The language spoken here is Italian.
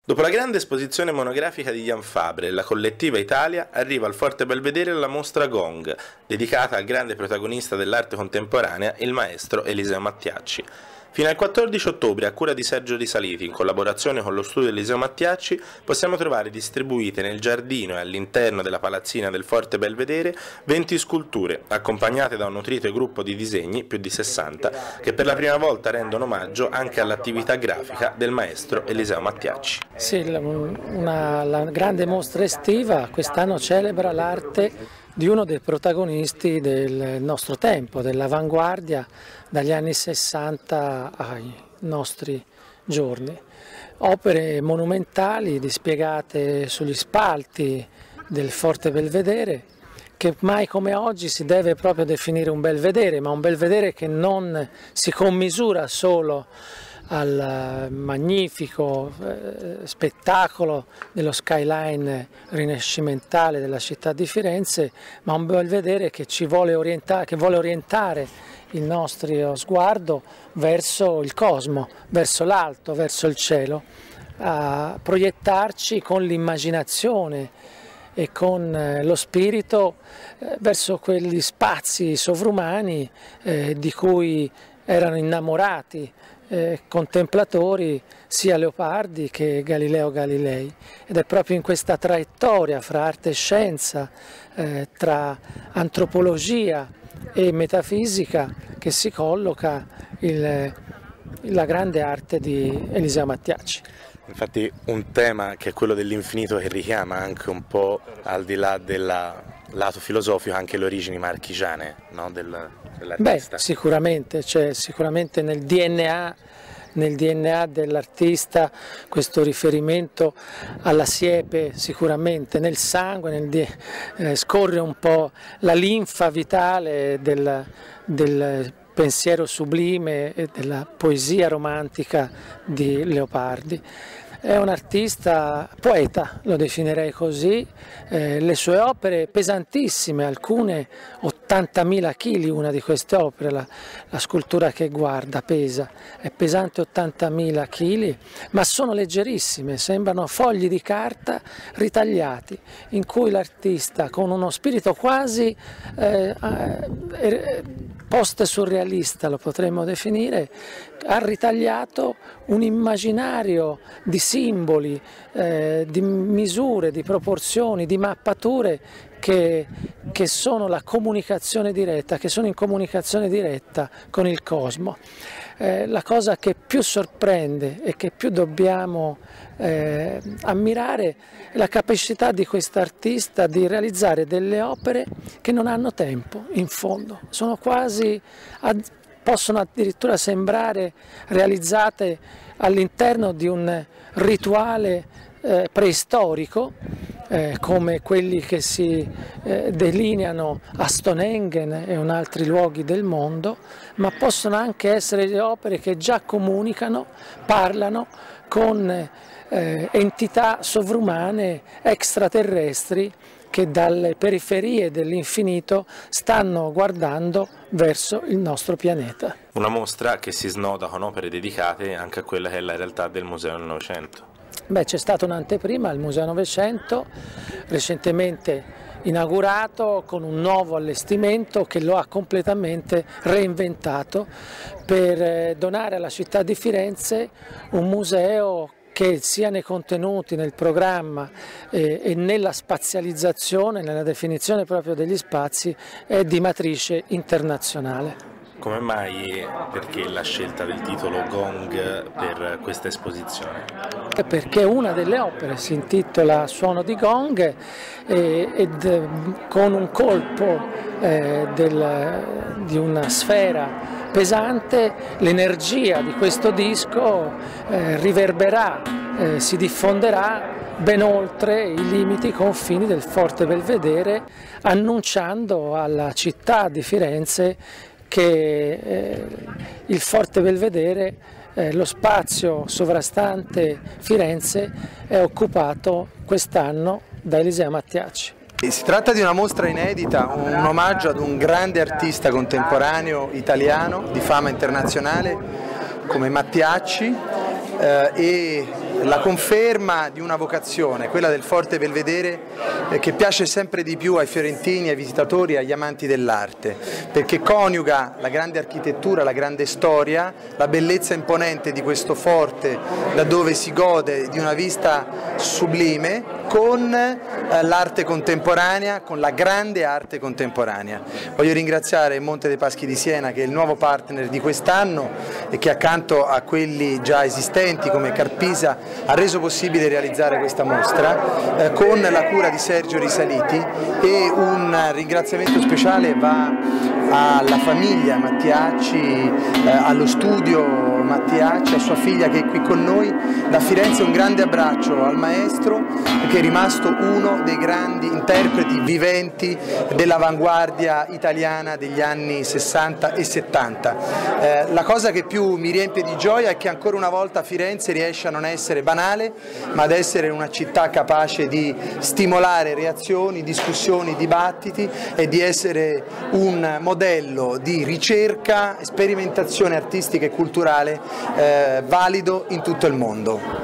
Dopo la grande esposizione monografica di Jan Fabre e la collettiva Italia, arriva al Forte Belvedere la mostra Gong, dedicata al grande protagonista dell'arte contemporanea, il maestro Eliseo Mattiacci. Fino al 14 ottobre, a cura di Sergio Risaliti, in collaborazione con lo studio Eliseo Mattiacci, possiamo trovare distribuite nel giardino e all'interno della palazzina del Forte Belvedere 20 sculture, accompagnate da un nutrito gruppo di disegni, più di 60, che per la prima volta rendono omaggio anche all'attività grafica del maestro Eliseo Mattiacci. Sì, la grande mostra estiva quest'anno celebra l'arte di uno dei protagonisti del nostro tempo, dell'avanguardia dagli anni 60 ai nostri giorni. Opere monumentali dispiegate sugli spalti del Forte Belvedere, che mai come oggi si deve proprio definire un belvedere, ma un belvedere che non si commisura solo al magnifico spettacolo dello skyline rinascimentale della città di Firenze, ma un belvedere che vuole orientare il nostro sguardo verso il cosmo, verso l'alto, verso il cielo, a proiettarci con l'immaginazione e con lo spirito verso quegli spazi sovrumani di cui erano innamorati contemplatori sia Leopardi che Galileo Galilei, ed è proprio in questa traiettoria fra arte e scienza, tra antropologia e metafisica, che si colloca la grande arte di Eliseo Mattiacci. Infatti un tema che è quello dell'infinito, che richiama anche un po', al di là del lato filosofico, anche le origini marchigiane, no? dell'artista. Beh, sicuramente, c'è sicuramente nel DNA dell'artista questo riferimento alla siepe, sicuramente nel sangue, scorre un po' la linfa vitale del pensiero sublime e della poesia romantica di Leopardi. È un artista poeta, lo definirei così, le sue opere pesantissime, alcune 80.000 kg, una di queste opere, la scultura che guarda è pesante 80.000 kg, ma sono leggerissime, sembrano fogli di carta ritagliati, in cui l'artista, con uno spirito quasi post-surrealista, lo potremmo definire, ha ritagliato un immaginario di simboli, di misure, di proporzioni, di mappature che sono la comunicazione diretta, che sono in comunicazione diretta con il cosmo. La cosa che più sorprende e che più dobbiamo ammirare è la capacità di quest'artista di realizzare delle opere che non hanno tempo, in fondo, possono addirittura sembrare realizzate all'interno di un rituale preistorico, come quelli che si delineano a Stonehenge e in altri luoghi del mondo, ma possono anche essere le opere che già comunicano, parlano con entità sovrumane extraterrestri che dalle periferie dell'infinito stanno guardando verso il nostro pianeta. Una mostra che si snoda con opere dedicate anche a quella che è la realtà del Museo del Novecento. Beh, c'è stata un'anteprima al Museo Novecento, recentemente inaugurato, con un nuovo allestimento che lo ha completamente reinventato per donare alla città di Firenze un museo che sia nei contenuti, nel programma e nella spazializzazione, nella definizione proprio degli spazi, è di matrice internazionale. Come mai, perché la scelta del titolo Gong per questa esposizione? Perché una delle opere si intitola Suono di Gong ed con un colpo di una sfera pesante l'energia di questo disco riverberà, si diffonderà ben oltre i limiti, i confini del Forte Belvedere, annunciando alla città di Firenze che il Forte Belvedere, lo spazio sovrastante Firenze, è occupato quest'anno da Eliseo Mattiacci. Si tratta di una mostra inedita, un omaggio ad un grande artista contemporaneo italiano di fama internazionale come Mattiacci, e la conferma di una vocazione, quella del Forte Belvedere, che piace sempre di più ai fiorentini, ai visitatori, agli amanti dell'arte, perché coniuga la grande architettura, la grande storia, la bellezza imponente di questo forte da dove si gode di una vista sublime, con l'arte contemporanea, con la grande arte contemporanea. Voglio ringraziare Monte dei Paschi di Siena, che è il nuovo partner di quest'anno e che accanto a quelli già esistenti come Carpisa ha reso possibile realizzare questa mostra con la cura di Sergio Risaliti, e un ringraziamento speciale va alla famiglia Mattiacci, allo studio Mattiacci, a sua figlia che è qui con noi da Firenze. Un grande abbraccio al maestro, che è rimasto uno dei grandi interpreti viventi dell'avanguardia italiana degli anni 60 e 70. La cosa che più mi riempie di gioia è che ancora una volta Firenze riesce a non essere banale, ma ad essere una città capace di stimolare reazioni, discussioni, dibattiti, e di essere un modello di ricerca, sperimentazione artistica e culturale valido in tutto il mondo.